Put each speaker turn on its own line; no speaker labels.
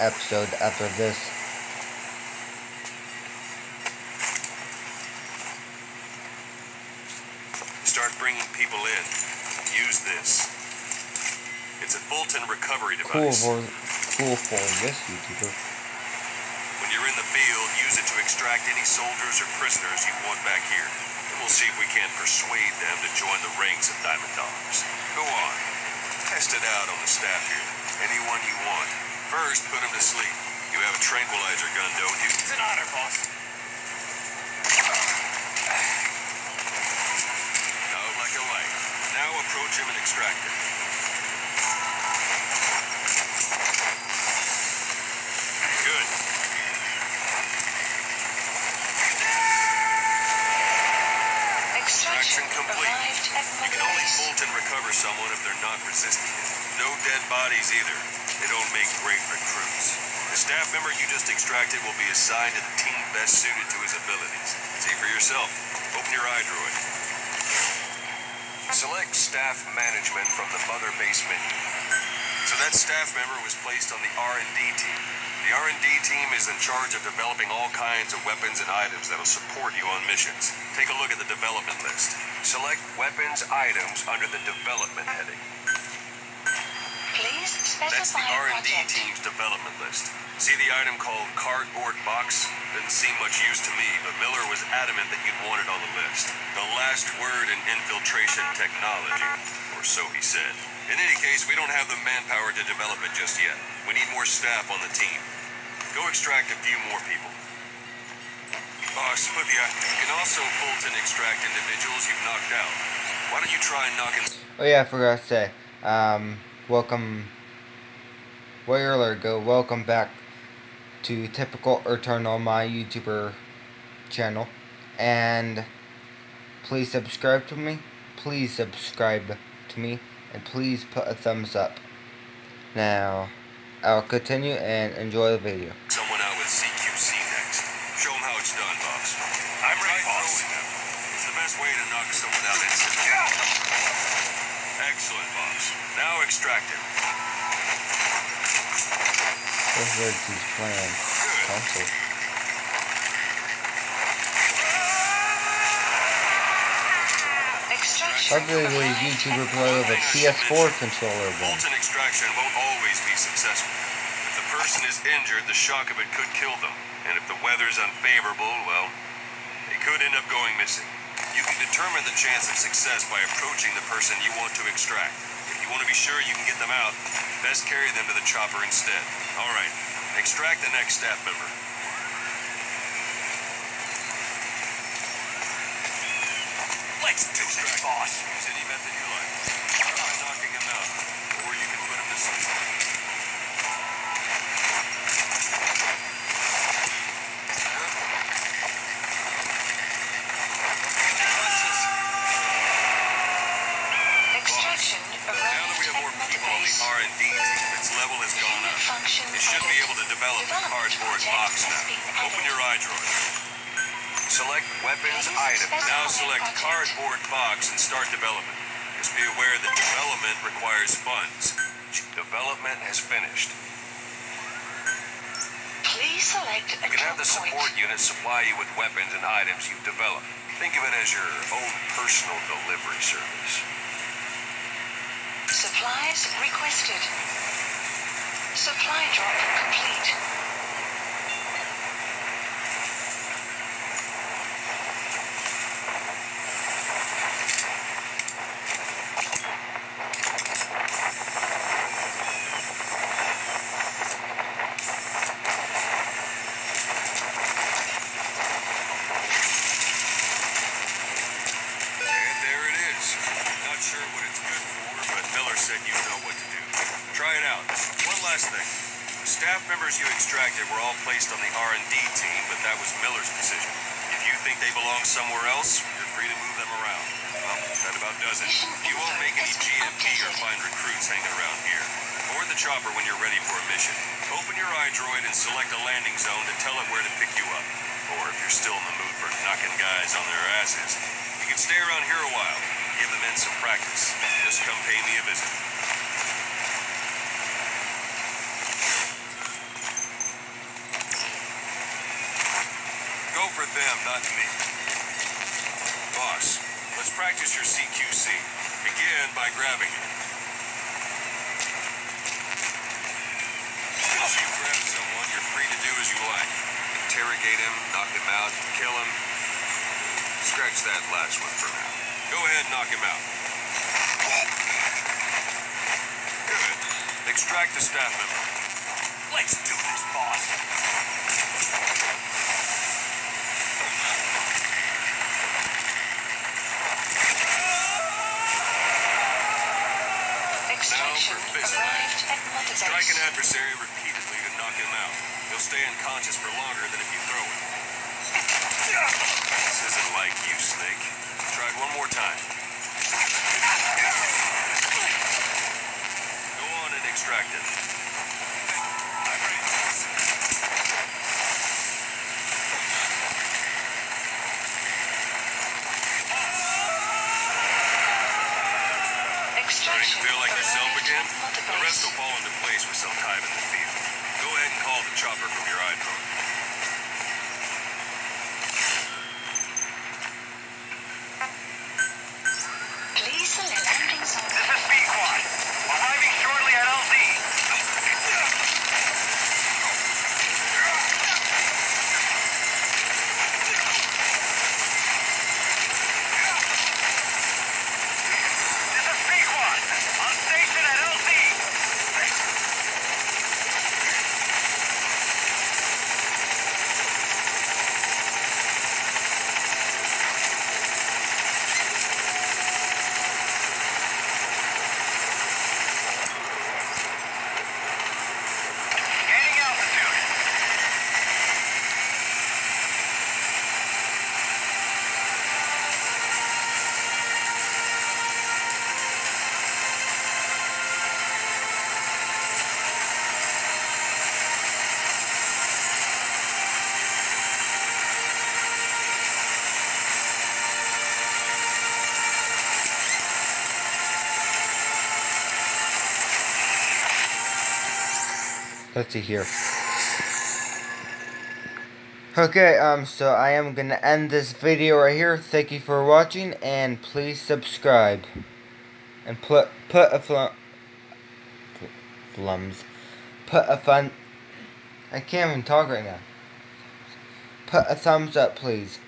episode after this.
Start bringing people in. Use this. It's a Fulton recovery device.
Cool for this YouTuber.
When you're in the field, use it to extract any soldiers or prisoners you want back here. And we'll see if we can't persuade them to join the ranks of Diamond Dogs. Go on. Test it out on the staff here. Anyone you want. First, put them to sleep. You have a tranquilizer gun, don't you?
It's an honor, boss.
Out like a light. Now approach him and extract him. Good.
Extraction
complete.
arrived at
You can only
Mother's.
Fulton recover someone if they're not resisting it. No dead bodies either. They don't make great recruits. The staff member you just extracted will be assigned to the team best suited to his abilities. See for yourself. Open your iDroid. Select staff management from the Mother Base menu. So that staff member was placed on the R&D team. The R&D team is in charge of developing all kinds of weapons and items that'll support you on missions. Take a look at the development list. Select weapons items under the development heading.
Please
That's the
specify
R&D
project.
team's development list. See the item called cardboard box? Didn't seem much use to me, but Miller was adamant that you'd want it on the list. The last word in infiltration technology, or so he said. In any case, we don't have the manpower to develop it just yet. We need more staff on the team. Go extract a few more people. Boss, you can also Fulton extract individuals you've knocked out. Why don't you try knocking...
Oh yeah, I forgot to say. Welcome, Warrior Alert Go. Welcome back to Typical Eternal, my YouTuber channel. And please subscribe to me. Please subscribe to me. And please put a thumbs up. Now, I'll continue and enjoy the video.
Someone out with CQC next. Show them how it's done, boss.
I'm ready, boss.
It's the best way to knock someone out instantly. Excellent, boss. Now extract him.
Those are these plans. Console.
Extraction
Luckily, the
arrived
YouTuber
at
play with a
Mother's.
PS4 controller then.
Fulton extraction won't always be successful. If the person is injured, the shock of it could kill them. And if the weather's unfavorable, well, they could end up going missing. You can determine the chance of success by approaching the person you want to extract. If you want to be sure you can get them out, best carry them to the chopper instead. All right, extract the next staff member.
Let's do this, boss.
Use any method you like. Try knocking him out, or you can put him to sleep.
Extraction
Now that
arrived
we have
at
more
Mother
people on the
Base.
R&D team, its level has gone
Unit
up.
function
It should be
added.
able to develop the
Development
cardboard
project
box
has
now.
been
Open
added.
your iDroid. Select weapons
Please
item.
specify
Now select
project.
cardboard box and start development. Just be aware that development requires funds. Development has finished.
Please select a
You can have the
drop
support
point.
unit supply you with weapons and items you've developed. Think of it as your own personal delivery service.
Supplies requested. Supply drop complete.
And there it is. Not sure what it's good for, but Miller said you know what to do. Try it out. One last thing. The staff members you extracted were all placed on the R&D team, but that was Miller's decision. If you think they belong somewhere else, you're free to move them around. Well, that about does it. You won't make any GMP or find recruits hanging around here. Board the chopper when you're ready for a mission. Open your iDroid and select a landing zone to tell it where to pick you up. Or if you're still in the mood for knocking guys on their asses, you can stay around here a while. Give the men some practice. Just come pay me a visit. not me. Boss, let's practice your CQC. Begin by grabbing it. Once you've grabbed someone, you're free to do as you like. Interrogate him, knock him out, kill him. Scratch that last one for now. Go ahead and knock him out. Good. Extract the staff member.
Let's do this, boss.
Extraction
Now for fist
arrived at Mother
Strike an
Base.
adversary repeatedly to knock him out. He'll stay unconscious for longer than if you throw him. This isn't like you, Snake. Try it one more time. Go on and extract it.
I'm ready, boss.
Starting to
Extraction
feel like yourself
arrived
again?
at Mother
The rest
Base.
will fall into place with some time in the field. Go ahead and call the chopper from your iDrone.
Please select landing zone.
This is Speedquad. Arriving shortly at LZ. This is Speedquad. On station at LZ. Gaining altitude.
Let's see here. Okay, so I am gonna end this video right here. Thank you for watching, and please subscribe. And put a fun. I can't even talk right now. Put a thumbs up, please.